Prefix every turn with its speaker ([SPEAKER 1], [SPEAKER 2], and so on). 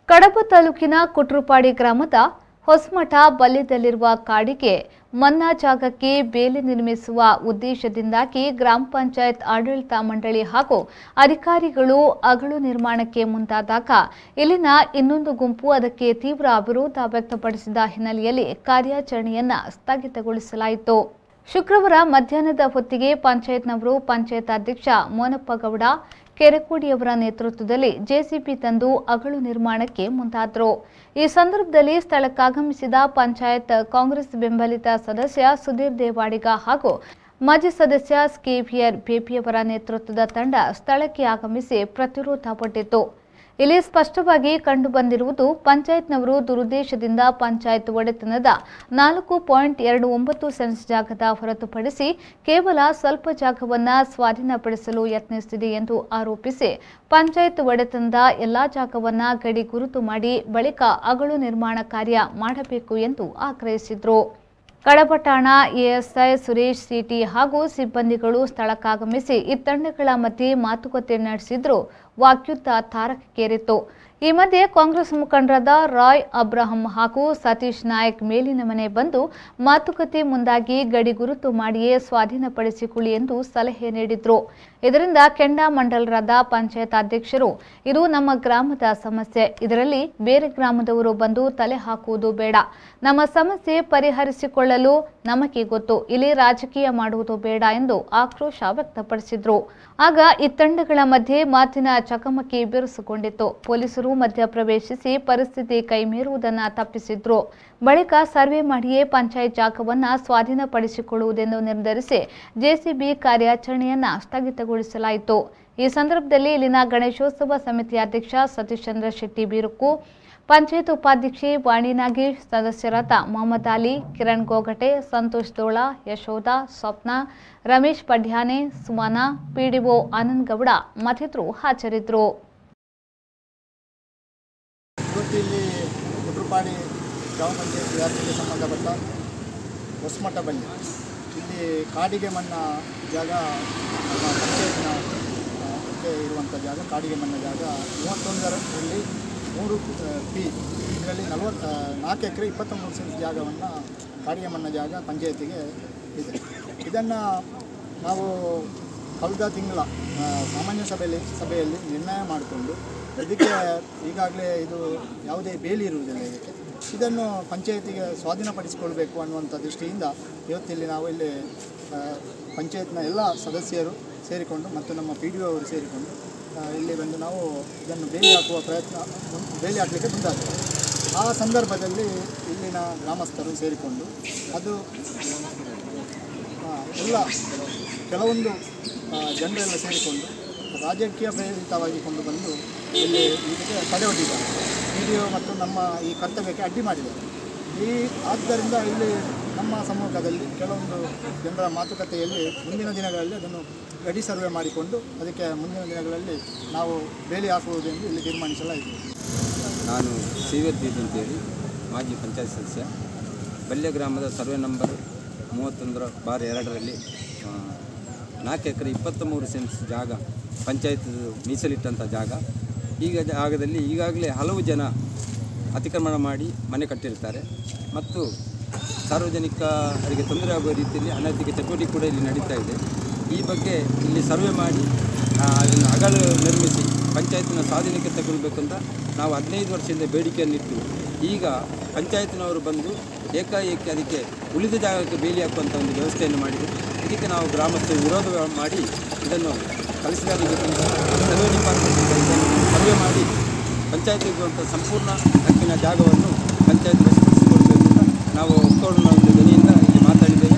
[SPEAKER 1] ಕಡಬ ತಾಲೂಕಿನ ಕುಟ್ರುಪಾಡಿ ಗ್ರಾಮದ ಹೊಸಮಠ ಬಲ್ಯದಲ್ಲಿರುವ ಕಾಡಿಗೆ ಮನ್ನಾ ಜಾಗಕ್ಕೆ ಬೇಲಿ ನಿರ್ಮಿಸುವ ಉದ್ದೇಶದಿಂದಾಗಿ ಗ್ರಾಮ ಪಂಚಾಯತ್ ಆಡಳಿತ ಮಂಡಳಿ ಹಾಗೂ ಅಧಿಕಾರಿಗಳು ಅಗಳು ನಿರ್ಮಾಣಕ್ಕೆ ಮುಂದಾದಾಗ ಇಲ್ಲಿನ ಇನ್ನೊಂದು ಗುಂಪು ಅದಕ್ಕೆ ತೀವ್ರ ವಿರೋಧ ವ್ಯಕ್ತಪಡಿಸಿದ ಹಿನ್ನೆಲೆಯಲ್ಲಿ ಕಾರ್ಯಾಚರಣೆಯನ್ನು ಸ್ಥಗಿತಗೊಳಿಸಲಾಯಿತು. ಶುಕ್ರವಾರ ಮಧ್ಯಾಹ್ನದ ಹೊತ್ತಿಗೆ ಪಂಚಾಯತ್ನವರು ಪಂಚಾಯತ್ ಅಧ್ಯಕ್ಷ ಮೋನಪ್ಪಗೌಡ ಕೆರೆಕೋಡಿಯವರ ನೇತೃತ್ವದಲ್ಲಿ ಜೆಸಿಬಿ ತಂದು ಅಗಳು ನಿರ್ಮಾಣಕ್ಕೆ ಮುಂದಾದರು. ಈ ಸಂದರ್ಭದಲ್ಲಿ ಸ್ಥಳಕ್ಕಾಗಮಿಸಿದ ಪಂಚಾಯತ್ ಕಾಂಗ್ರೆಸ್ ಬೆಂಬಲಿತ ಸದಸ್ಯ ಸುಧೀರ್ ದೇವಾಡಿಗ ಹಾಗೂ ಮಾಜಿ ಸದಸ್ಯ ಸ್ಕೇವಿಯರ್ ಬೇಬಿಯವರ ನೇತೃತ್ವದ ತಂಡ ಸ್ಥಳಕ್ಕೆ ಆಗಮಿಸಿ ಪ್ರತಿರೋಧಪಟ್ಟಿತು. ಇಲ್ಲಿ ಸ್ಪಷ್ಟವಾಗಿ ಕಂಡುಬಂದಿರುವುದು ಪಂಚಾಯತ್ನವರು ದುರುದ್ದೇಶದಿಂದ ಪಂಚಾಯತ್ ಒಡೆತನದ 4.29 ಸೆಂಟ್ಸ್ ಜಾಗದ ಹೊರತುಪಡಿಸಿ ಕೇವಲ ಸ್ವಲ್ಪ ಜಾಗವನ್ನು ಸ್ವಾಧೀನಪಡಿಸಲು ಯತ್ನಿಸುತ್ತಿದೆ ಎಂದು ಆರೋಪಿಸಿ ಪಂಚಾಯತ್ ಒಡೆತನದ ಎಲ್ಲಾ ಜಾಗವನ್ನು ಗಡಿ ಗುರುತು ಮಾಡಿ ಬಳಿಕ ಅಗಳು ನಿರ್ಮಾಣ ಕಾರ್ಯ ಮಾಡಬೇಕು ಎಂದು ಆಗ್ರಹಿಸಿದರು. ಕಡಬ ಠಾಣಾ ಎಎಸ್ಐ ಸುರೇಶ್ ಸಿಟಿ ಹಾಗೂ ಸಿಬ್ಬಂದಿಗಳು ಸ್ಥಳಕ್ಕಾಗಮಿಸಿ ಈ ತಂಡಗಳ ಮಧ್ಯೆ ಮಾತುಕತೆ ನಡೆಸಿದ್ರು. ವಾಕ್ಯುದ್ಧ ತಾರಕಕ್ಕೇರಿತು. ಈ ಮಧ್ಯೆ ಕಾಂಗ್ರೆಸ್ ಮುಖಂಡರಾದ ರಾಯ್ ಅಬ್ರಹಂ ಹಾಗೂ ಸತೀಶ್ ನಾಯಕ್ ಮೇಲಿನ ಮನೆ ಬಂದು ಮಾತುಕತೆ ಮುಂದಾಗಿ ಗಡಿ ಗುರುತು ಮಾಡಿಯೇ ಸ್ವಾಧೀನಪಡಿಸಿಕೊಳ್ಳಿ ಎಂದು ಸಲಹೆ ನೀಡಿದ್ರು. ಇದರಿಂದ ಕೆಂಡಾಮಂಡಲರಾದ ಪಂಚಾಯತ್ ಅಧ್ಯಕ್ಷರು ಇದು ನಮ್ಮ ಗ್ರಾಮದ ಸಮಸ್ಯೆ, ಇದರಲ್ಲಿ ಬೇರೆ ಗ್ರಾಮದವರು ಬಂದು ತಲೆ ಹಾಕುವುದು ಬೇಡ, ನಮ್ಮ ಸಮಸ್ಯೆ ಪರಿಹರಿಸಿಕೊಳ್ಳಲು ನಮಗೆ ಗೊತ್ತು, ಇಲ್ಲಿ ರಾಜಕೀಯ ಮಾಡುವುದು ಬೇಡ ಎಂದು ಆಕ್ರೋಶ ವ್ಯಕ್ತಪಡಿಸಿದ್ರು. ಆಗ ಈ ತಂಡಗಳ ಮಧ್ಯೆ ಮಾತಿನ ಚಕಮಕಿ ಬಿರುಸುಗೊಂಡಿತ್ತು. ಪೊಲೀಸರು ಮಧ್ಯಪ್ರವೇಶಿಸಿ ಪರಿಸ್ಥಿತಿ ಕೈಮೀರುವುದನ್ನು ತಪ್ಪಿಸಿದ್ರು. ಬಳಿಕ ಸರ್ವೆ ಮಾಡಿಯೇ ಪಂಚಾಯತ್ ಜಾಗವನ್ನು ಸ್ವಾಧೀನಪಡಿಸಿಕೊಳ್ಳುವುದೆಂದು ನಿರ್ಧರಿಸಿ ಜೆಸಿಬಿ ಕಾರ್ಯಾಚರಣೆಯನ್ನು ಸ್ಥಗಿತಗೊಳಿಸಲಾಯಿತು. ಈ ಸಂದರ್ಭದಲ್ಲಿ ಇಲ್ಲಿನ ಗಣೇಶೋತ್ಸವ ಸಮಿತಿ ಅಧ್ಯಕ್ಷ ಸತೀಶ್ಚಂದ್ರ ಶೆಟ್ಟಿ ಬೀರುಕು, ಪಂಚಾಯತ್ ಉಪಾಧ್ಯಕ್ಷೆ ವಾಣಿ ನಾಗೇಶ್, ಸದಸ್ಯರಾದ ಮೊಹಮ್ಮದ್ ಅಲಿ, ಕಿರಣ್ ಗೋಗಟೆ, ಸಂತೋಷ್ ದೋಳ, ಯಶೋಧ, ಸ್ವಪ್ನ, ರಮೇಶ್ ಪಡ್ಯಾನೆ, ಸುಮನಾ, ಪಿಡಿಒ ಆನಂದಗೌಡ ಮತ್ತಿತರರು ಹಾಜರಿದ್ದರು.
[SPEAKER 2] ಇಲ್ಲಿ ಕುಟ್ರುಪಾಡಿ ಗ್ರಾಮ ಪಂಚಾಯತ್ ವ್ಯಾಪ್ತಿಗೆ ಸಂಬಂಧಪಟ್ಟ ಹೊಸಮಠ ಬಲ್ಲಿ ಇಲ್ಲಿ ಕಾಡಿಗೆ ಮನ್ನಾ ಜಾಗ ಪಂಚಾಯತ್ನ ಇರುವಂಥ ಜಾಗ, ಕಾಡಿಗೆ ಮನ್ನಾ ಜಾಗ 31ರಲ್ಲಿ 3 ಇದರಲ್ಲಿ 4 ಎಕರೆ 23 ಸೆಂಟ್ಸ್ ಜಾಗವನ್ನು ಕಾಡಿಗೆ ಮನ್ನಾ ಜಾಗ ಪಂಚಾಯತಿಗೆ ಇದೆ. ಇದನ್ನು ನಾವು ಕಳೆದ ತಿಂಗಳ ಸಾಮಾನ್ಯ ಸಭೆಯಲ್ಲಿ ನಿರ್ಣಯ ಮಾಡಿಕೊಂಡು ಇದಕ್ಕೆ ಈಗಾಗಲೇ ಇದು ಯಾವುದೇ ಬೇಲಿ ಇರುವುದಿಲ್ಲ, ಇದನ್ನು ಪಂಚಾಯತಿಗೆ ಸ್ವಾಧೀನಪಡಿಸಿಕೊಳ್ಬೇಕು ಅನ್ನುವಂಥ ದೃಷ್ಟಿಯಿಂದ ಇವತ್ತಿಲ್ಲಿ ನಾವು ಇಲ್ಲಿ ಪಂಚಾಯತ್ನ ಎಲ್ಲ ಸದಸ್ಯರು ಸೇರಿಕೊಂಡು ಮತ್ತು ನಮ್ಮ PDO ಅವರು ಸೇರಿಕೊಂಡು ಇಲ್ಲಿ ಬಂದು ನಾವು ಇದನ್ನು ಬೇಲಿ ಹಾಕಲಿಕ್ಕೆ ಮುಂದಾಗ್ತೇವೆ. ಆ ಸಂದರ್ಭದಲ್ಲಿ ಇಲ್ಲಿನ ಗ್ರಾಮಸ್ಥರು ಸೇರಿಕೊಂಡು ಅದು ಎಲ್ಲ ಕೆಲವೊಂದು ಜನರೆಲ್ಲ ಸೇರಿಕೊಂಡು ರಾಜಕೀಯ ಪ್ರೇರಿತವಾಗಿ ಕೊಂಡು ಬಂದು ಇಲ್ಲಿ ಇದಕ್ಕೆ ತಡೆ ಒಡ್ಡಿದ್ದಾರೆ. PDO ಮತ್ತು ನಮ್ಮ ಈ ಕರ್ತವ್ಯಕ್ಕೆ ಅಡ್ಡಿ ಮಾಡಿದ್ದಾರೆ. ಆದ್ದರಿಂದ ಇಲ್ಲಿ ನಮ್ಮ ಸಮ್ಮುಖದಲ್ಲಿ ಕೆಲವೊಂದು ಜನರ ಮಾತುಕತೆಯಲ್ಲಿ ಮುಂದಿನ ದಿನಗಳಲ್ಲಿ ಅದನ್ನು ಗಡಿ ಸರ್ವೆ ಮಾಡಿಕೊಂಡು ಅದಕ್ಕೆ ಮುಂದಿನ ದಿನಗಳಲ್ಲಿ ನಾವು ಬೇಲಿ ಹಾಕುವುದೆಂದು ಇಲ್ಲಿ ತೀರ್ಮಾನಿಸಲಾಯಿತು.
[SPEAKER 3] ನಾನು ಸಿವಿಯರ್ ದೀಪ್ ಅಂತೇಳಿ ಮಾಜಿ ಪಂಚಾಯತ್ ಸದಸ್ಯ. ಬಲ್ಯ ಗ್ರಾಮದ ಸರ್ವೆ ನಂಬರ್ 31/2ರಲ್ಲಿ 4 ಎಕರೆ 23 ಸೆಂಟ್ಸ್ ಜಾಗ ಪಂಚಾಯತ್ ಮೀಸಲಿಟ್ಟಂಥ ಜಾಗ. ಈಗ ಜಾಗದಲ್ಲಿ ಈಗಾಗಲೇ ಹಲವು ಜನ ಅತಿಕ್ರಮಣ ಮಾಡಿ ಮನೆ ಕಟ್ಟಿರ್ತಾರೆ ಮತ್ತು ಸಾರ್ವಜನಿಕರಿಗೆ ತೊಂದರೆ ಆಗುವ ರೀತಿಯಲ್ಲಿ ಅನೈತಿಕ ಚಟುವಟಿಕೆ ಕೂಡ ಇಲ್ಲಿ ನಡೀತಾ ಇದೆ. ಈ ಬಗ್ಗೆ ಇಲ್ಲಿ ಸರ್ವೆ ಮಾಡಿ ಅದನ್ನು ಅಗಳು ನಿರ್ಮಿಸಿ ಪಂಚಾಯತಿನ ಸ್ವಾಧೀನಕ್ಕೆ ತಗೊಳ್ಬೇಕಂತ ನಾವು 15 ವರ್ಷದಿಂದ ಬೇಡಿಕೆಯನ್ನಿಟ್ಟು ಈಗ ಪಂಚಾಯತಿನವರು ಬಂದು ಏಕಾಏಕಿ ಅದಕ್ಕೆ ಉಳಿದ ಜಾಗಕ್ಕೆ ಬೇಲಿ ಹಾಕುವಂಥ ಒಂದು ವ್ಯವಸ್ಥೆಯನ್ನು ಮಾಡಿದೆ. ಇದಕ್ಕೆ ನಾವು ಗ್ರಾಮಸ್ಥರು ವಿರೋಧ ಮಾಡಿ ಇದನ್ನು ಕಲಿಸಿದಾಗಬೇಕಂತ ಸರ್ವೆ ಡಿಪಾರ್ಟ್ಮೆಂಟಿಂದ ಇದನ್ನು ಸರ್ವೆ ಮಾಡಿ ಪಂಚಾಯತಿಗಿರುವಂಥ ಸಂಪೂರ್ಣ ಹಕ್ಕಿನ ಜಾಗವನ್ನು ಪಂಚಾಯತ್ ವಶಪಡಿಸಿಕೊಳ್ಬೇಕು ಅಂತ ನಾವು ಒಕ್ಕೂಟದ ಒಂದು ಧ್ವನಿಯಿಂದ ಇಲ್ಲಿ ಮಾತಾಡಿದ್ದೇವೆ.